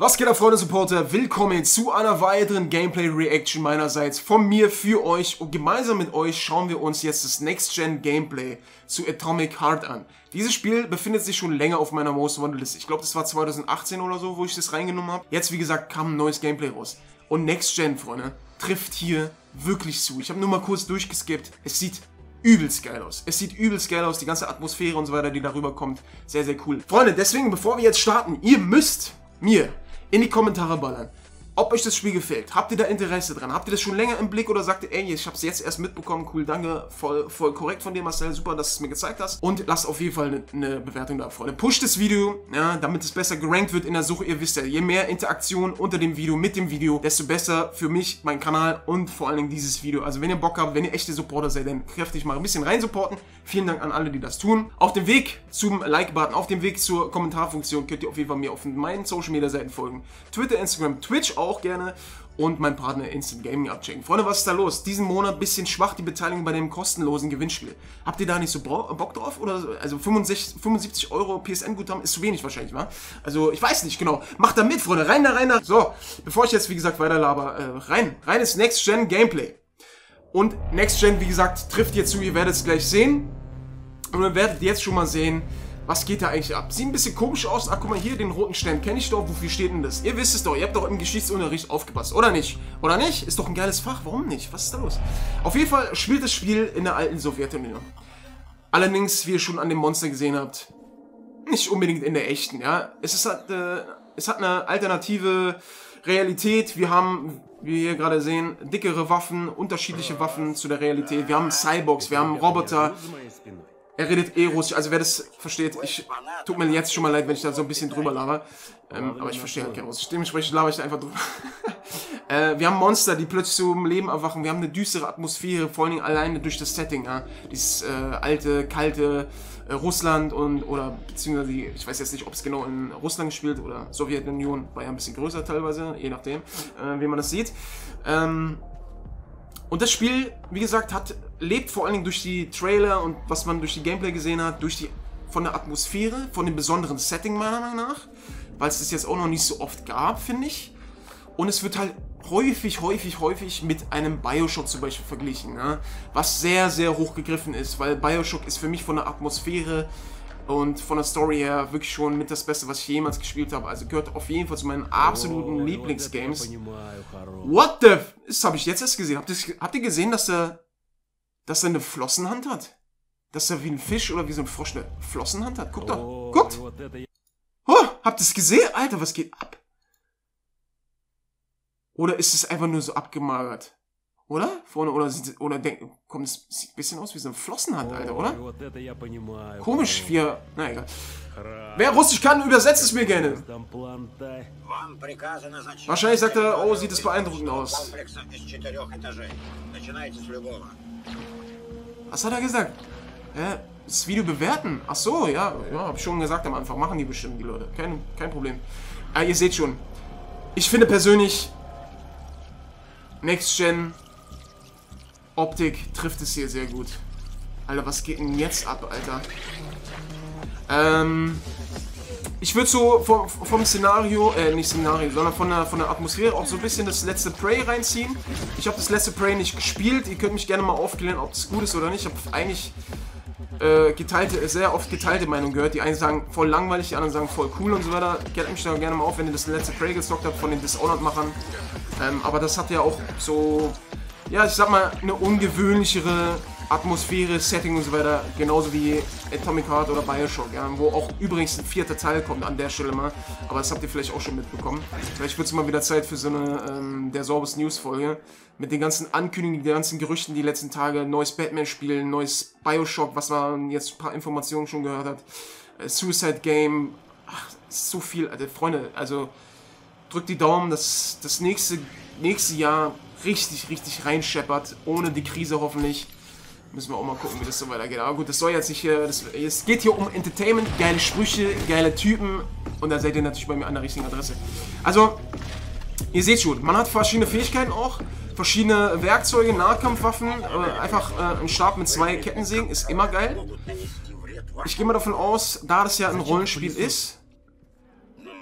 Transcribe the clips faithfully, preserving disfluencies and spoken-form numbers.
Was geht ab, Freunde Supporter? Willkommen zu einer weiteren Gameplay-Reaction meinerseits von mir für euch. Und gemeinsam mit euch schauen wir uns jetzt das Next-Gen-Gameplay zu Atomic Heart an. Dieses Spiel befindet sich schon länger auf meiner Most Wanted List. Ich glaube, das war zweitausendachtzehn oder so, wo ich das reingenommen habe. Jetzt, wie gesagt, kam ein neues Gameplay raus. Und Next-Gen, Freunde, trifft hier wirklich zu. Ich habe nur mal kurz durchgeskippt. Es sieht übelst geil aus. Es sieht übelst geil aus. Die ganze Atmosphäre und so weiter, die darüber kommt. Sehr, sehr cool. Freunde, deswegen, bevor wir jetzt starten, ihr müsst mir in die Kommentare ballern, ob euch das Spiel gefällt. Habt ihr da Interesse dran? Habt ihr das schon länger im Blick oder sagt ihr, ey, ich hab's jetzt erst mitbekommen, cool, danke, voll, voll korrekt von dir, Marcel, super, dass du es mir gezeigt hast. Und lasst auf jeden Fall eine, eine Bewertung da, Freunde. Pusht das Video, ja, damit es besser gerankt wird in der Suche. Ihr wisst ja, je mehr Interaktion unter dem Video, mit dem Video, desto besser für mich, meinen Kanal und vor allen Dingen dieses Video. Also wenn ihr Bock habt, wenn ihr echte Supporter seid, dann kräftig mal ein bisschen rein supporten. Vielen Dank an alle, die das tun. Auf dem Weg zum Like-Button, auf dem Weg zur Kommentarfunktion könnt ihr auf jeden Fall mir auf meinen Social-Media-Seiten folgen. Twitter, Instagram, Twitch auch gerne. Und mein Partner Instant Gaming abchecken. Freunde, was ist da los? Diesen Monat ein bisschen schwach die Beteiligung bei dem kostenlosen Gewinnspiel. Habt ihr da nicht so Bock drauf? Oder also fünfundsiebzig Euro P S N-Guthaben ist zu wenig wahrscheinlich, wa? Also ich weiß nicht genau. Macht da mit, Freunde. Rein da, rein da. So, bevor ich jetzt wie gesagt weiter laber, äh, rein. Rein ist Next-Gen Gameplay. Und Next-Gen, wie gesagt, trifft jetzt zu. Ihr werdet es gleich sehen. Und ihr werdet jetzt schon mal sehen, was geht da eigentlich ab? Sieht ein bisschen komisch aus. Ach, guck mal hier, den roten Stern kenne ich doch. Wofür steht denn das? Ihr wisst es doch. Ihr habt doch im Geschichtsunterricht aufgepasst. Oder nicht? Oder nicht? Ist doch ein geiles Fach. Warum nicht? Was ist da los? Auf jeden Fall spielt das Spiel in der alten Sowjetunion. Allerdings, wie ihr schon an dem Monster gesehen habt, nicht unbedingt in der echten. Ja, Es, ist halt, äh, es hat eine alternative Realität. Wir haben, wie wir hier gerade sehen, dickere Waffen, unterschiedliche Waffen zu der Realität. Wir haben Cyborgs, wir haben Roboter. Er redet eh Russisch, also wer das versteht, ich tut mir jetzt schon mal leid, wenn ich da so ein bisschen drüber laber. Ähm, aber ich verstehe halt kein Russisch. Dementsprechend laber ich da einfach drüber. äh, wir haben Monster, die plötzlich zum Leben erwachen. Wir haben eine düstere Atmosphäre, vor allen Dingen alleine durch das Setting. Ja? Dieses äh, alte, kalte äh, Russland und, oder beziehungsweise, ich weiß jetzt nicht, ob es genau in Russland gespielt oder Sowjetunion, war ja ein bisschen größer teilweise, je nachdem, äh, wie man das sieht. Ähm, Und das Spiel, wie gesagt, hat, lebt vor allen Dingen durch die Trailer und was man durch die Gameplay gesehen hat, durch die, von der Atmosphäre, von dem besonderen Setting meiner Meinung nach, weil es das jetzt auch noch nicht so oft gab, finde ich. Und es wird halt häufig, häufig, häufig mit einem Bioshock zum Beispiel verglichen, ne? Was sehr, sehr hoch gegriffen ist, weil Bioshock ist für mich von der Atmosphäre und von der Story her wirklich schon mit das Beste, was ich jemals gespielt habe. Also gehört auf jeden Fall zu meinen absoluten Lieblingsgames. What the... Das habe ich jetzt erst gesehen. Habt ihr, habt ihr gesehen, dass er, dass er eine Flossenhand hat? Dass er wie ein Fisch oder wie so ein Frosch eine Flossenhand hat? Guckt doch. Guckt! Oh, habt ihr es gesehen? Alter, was geht ab? Oder ist es einfach nur so abgemagert? Oder? Vorne, oder, oder denken, kommt es sieht ein bisschen aus wie so eine Flossenhand, Alter, oder? Komisch, wir. Na egal. Wer Russisch kann, übersetzt es mir gerne. Wahrscheinlich sagt er, oh, sieht es beeindruckend aus. Was hat er gesagt? Äh, das Video bewerten? Ach so, ja, ja, hab ich schon gesagt am Anfang. Machen die bestimmt, die Leute. Kein, kein Problem. Ah, ihr seht schon. Ich finde persönlich, Next-Gen Optik trifft es hier sehr gut. Alter, was geht denn jetzt ab, Alter? Ähm, ich würde so vom, vom Szenario, äh, nicht Szenario, sondern von der, von der Atmosphäre auch so ein bisschen das letzte Prey reinziehen. Ich habe das letzte Prey nicht gespielt. Ihr könnt mich gerne mal aufklären, ob das gut ist oder nicht. Ich habe eigentlich äh, geteilte, sehr oft geteilte Meinungen gehört. Die einen sagen voll langweilig, die anderen sagen voll cool und so weiter. Klärt mich da gerne mal auf, wenn ihr das letzte Prey gezockt habt von den Dishonored-Machern. Ähm, aber das hat ja auch so, ja, ich sag mal, eine ungewöhnlichere Atmosphäre, Setting und so weiter, genauso wie Atomic Heart oder Bioshock, ja, wo auch übrigens ein vierter Teil kommt an der Stelle mal, aber das habt ihr vielleicht auch schon mitbekommen. Vielleicht wird es mal wieder Zeit für so eine ähm, der Sorbus News Folge mit den ganzen Ankündigungen, den ganzen Gerüchten die letzten Tage, neues Batman-Spiel, neues Bioshock, was man jetzt ein paar Informationen schon gehört hat, äh, Suicide Game, ach, so viel, Alter, Freunde, also drückt die Daumen, dass das nächste, nächste Jahr richtig, richtig reinscheppert, ohne die Krise hoffentlich. Müssen wir auch mal gucken, wie das so weitergeht. Aber gut, das soll jetzt nicht hier, das, es geht hier um Entertainment, geile Sprüche, geile Typen und da seid ihr natürlich bei mir an der richtigen Adresse. Also, ihr seht schon, man hat verschiedene Fähigkeiten auch, verschiedene Werkzeuge, Nahkampfwaffen, äh, einfach äh, ein Stab mit zwei Kettensägen ist immer geil. Ich gehe mal davon aus, da das ja ein Rollenspiel ist,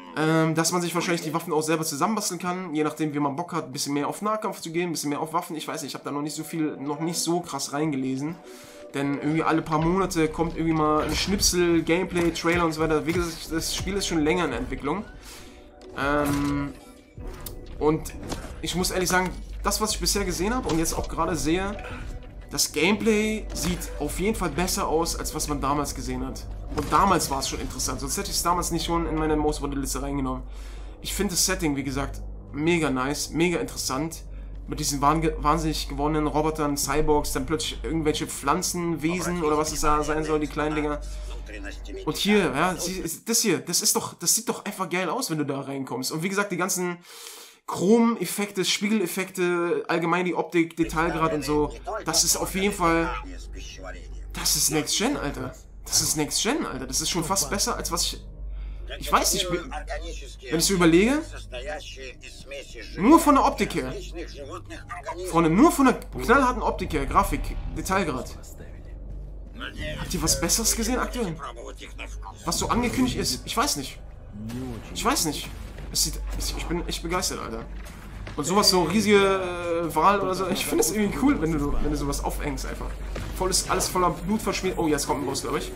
Ähm, dass man sich wahrscheinlich die Waffen auch selber zusammenbasteln kann, je nachdem wie man Bock hat, ein bisschen mehr auf Nahkampf zu gehen, ein bisschen mehr auf Waffen. Ich weiß nicht, ich habe da noch nicht so viel, noch nicht so krass reingelesen. Denn irgendwie alle paar Monate kommt irgendwie mal ein Schnipsel, Gameplay, Trailer und so weiter. Wie gesagt, das Spiel ist schon länger in der Entwicklung. Ähm, und ich muss ehrlich sagen, das, was ich bisher gesehen habe und jetzt auch gerade sehe, das Gameplay sieht auf jeden Fall besser aus, als was man damals gesehen hat. Und damals war es schon interessant, sonst hätte ich es damals nicht schon in meine Most Wanted Liste reingenommen. Ich finde das Setting, wie gesagt, mega nice, mega interessant. Mit diesen wahnsinnig gewonnenen Robotern, Cyborgs, dann plötzlich irgendwelche Pflanzenwesen oder was es da sein soll, die kleinen Dinger. Und hier, ja, das hier, das ist doch, das sieht doch einfach geil aus, wenn du da reinkommst. Und wie gesagt, die ganzen Chrom-Effekte, Spiegeleffekte, allgemein die Optik, Detailgrad und so, das ist auf jeden Fall, das ist Next Gen, Alter. Das ist Next Gen, Alter. Das ist schon fast besser, als was ich... Ich weiß nicht, wenn ich so überlege, nur von der Optik her, Freunde, nur von der knallharten Optik her, Grafik, Detailgrad. Habt ihr was Besseres gesehen aktuell? Was so angekündigt ist? Ich weiß nicht. Ich weiß nicht. Es sieht, ich bin echt begeistert, Alter. Und sowas, so riesige äh, Wahl oder so, ich finde es irgendwie cool, wenn du, wenn du sowas aufhängst einfach. Voll ist alles voller Blut verschmiert. Oh, jetzt kommt ein Boss, glaube ich.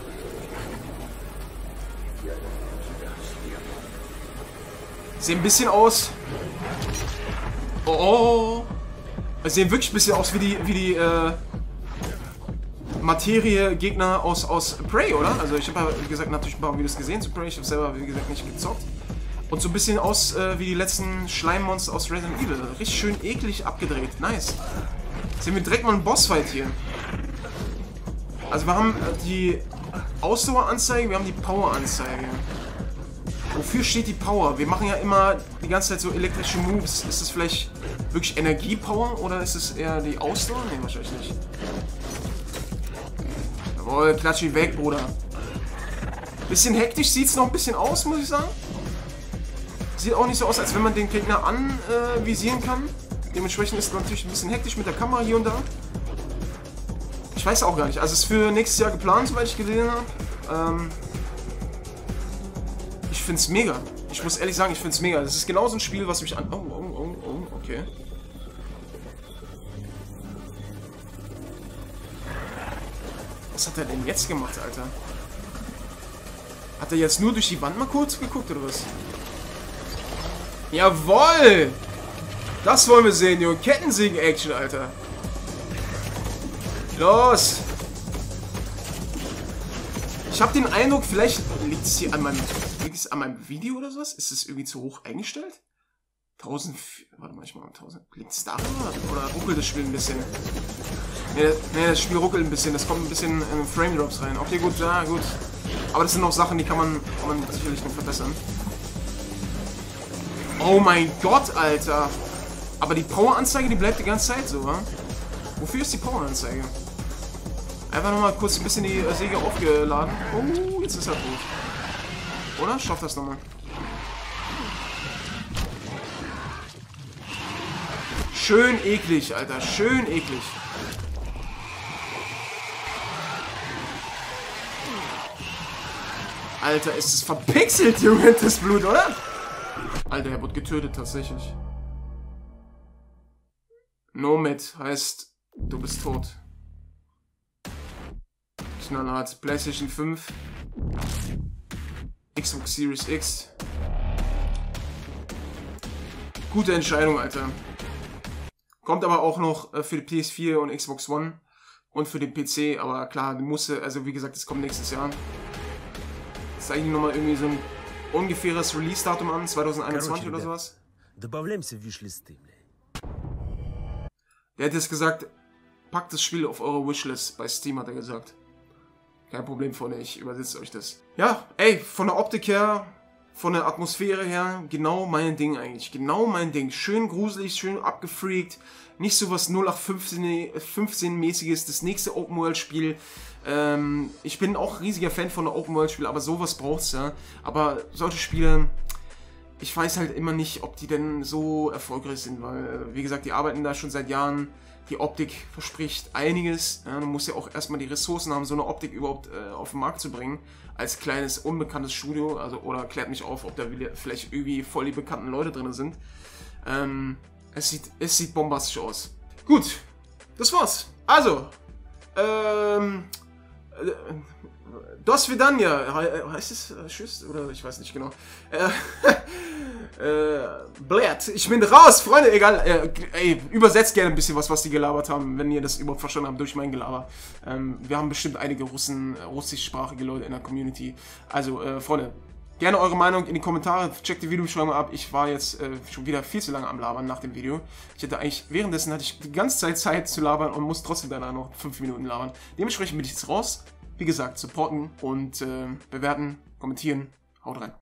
Sehen ein bisschen aus. Oh, oh. Es sehen wirklich ein bisschen aus wie die, wie die äh, Materie-Gegner aus, aus Prey, oder? Also ich habe ja, wie gesagt, natürlich ein paar Videos gesehen zu Prey. Ich habe selber, wie gesagt, nicht gezockt. Und so ein bisschen aus äh, wie die letzten Schleimmonster aus Resident Evil. Richtig schön eklig abgedreht. Nice. Sehen wir direkt mal einen Bossfight hier. Also wir haben äh, die Ausdaueranzeige, wir haben die Poweranzeige. Wofür steht die Power? Wir machen ja immer die ganze Zeit so elektrische Moves. Ist es vielleicht wirklich Energiepower oder ist es eher die Ausdauer? Ne, wahrscheinlich nicht. Jawohl, klatsch ihn weg, Bruder. Bisschen hektisch sieht es noch ein bisschen aus, muss ich sagen. Sieht auch nicht so aus, als wenn man den Gegner anvisieren äh, kann. Dementsprechend ist es natürlich ein bisschen hektisch mit der Kamera hier und da. Ich weiß auch gar nicht. Also es ist für nächstes Jahr geplant, soweit ich gesehen habe. Ähm ich finde es mega. Ich muss ehrlich sagen, ich finde es mega. Das ist genau so ein Spiel, was mich an... Oh, oh, oh, oh, okay. Was hat er denn jetzt gemacht, Alter? Hat er jetzt nur durch die Wand mal kurz geguckt, oder was? Jawoll! Das wollen wir sehen, Junge. Kettensägen-Action, Alter. Los! Ich habe den Eindruck, vielleicht liegt es hier an meinem, liegt es an meinem Video oder sowas? Ist es irgendwie zu hoch eingestellt? tausend... Warte mal, ich mal tausend... Liegt es daran oder ruckelt das Spiel ein bisschen? Ne, nee, das Spiel ruckelt ein bisschen. Das kommt ein bisschen in Frame Drops rein. Okay, gut, ja, gut. Aber das sind noch Sachen, die kann man, kann man sicherlich noch verbessern. Oh mein Gott, Alter. Aber die Power-Anzeige, die bleibt die ganze Zeit so, wa? Wofür ist die Power-Anzeige? Einfach nochmal kurz ein bisschen die äh, Säge aufgeladen. Oh, jetzt ist er tot. Oder? Schaff das nochmal. Schön eklig, Alter. Schön eklig. Alter, ist es verpixelt, Junge, das Blut, oder? Alter, er wurde getötet, tatsächlich. Nomad heißt, du bist tot. Knallhart. PlayStation fünf. Xbox Series X. Gute Entscheidung, Alter. Kommt aber auch noch für die P S vier und Xbox One. Und für den P C, aber klar, die musste, also wie gesagt, das kommt nächstes Jahr. Jetzt zeige ich nochmal irgendwie so ein ungefähres Release-Datum an, zwanzig einundzwanzig oder sowas. Der hat jetzt gesagt, packt das Spiel auf eure Wishlist. Bei Steam hat er gesagt. Kein Problem, Freunde, ich übersetze euch das. Ja, ey, von der Optik her, von der Atmosphäre her, genau mein Ding eigentlich. Genau mein Ding. Schön gruselig, schön abgefreakt. Nicht so was null acht fünfzehn-mäßiges, das nächste Open-World-Spiel. Ähm, ich bin auch riesiger Fan von der Open-World-Spiel, aber sowas braucht's ja. Aber solche Spiele, ich weiß halt immer nicht, ob die denn so erfolgreich sind, weil, wie gesagt, die arbeiten da schon seit Jahren. Die Optik verspricht einiges. Ja, du musst ja auch erstmal die Ressourcen haben, so eine Optik überhaupt äh, auf den Markt zu bringen. Als kleines, unbekanntes Studio. Also, oder klärt mich auf, ob da vielleicht irgendwie voll die bekannten Leute drin sind. Ähm, es sieht, es sieht bombastisch aus. Gut, das war's. Also, ähm, äh, Das Vidania, heißt es äh, Tschüss? Oder ich weiß nicht genau. Äh, äh, Blatt, ich bin raus, Freunde, egal. Äh, ey, übersetzt gerne ein bisschen was, was die gelabert haben, wenn ihr das überhaupt verstanden habt durch mein Gelaber. Ähm, wir haben bestimmt einige Russen, russischsprachige Leute in der Community. Also, äh, Freunde, gerne eure Meinung in die Kommentare, checkt die Videobeschreibung ab. Ich war jetzt äh, schon wieder viel zu lange am Labern nach dem Video. Ich hatte eigentlich, währenddessen hatte ich die ganze Zeit Zeit zu labern und muss trotzdem danach noch fünf Minuten labern. Dementsprechend bin ich jetzt raus. Wie gesagt, supporten und äh, bewerten, kommentieren. Haut rein.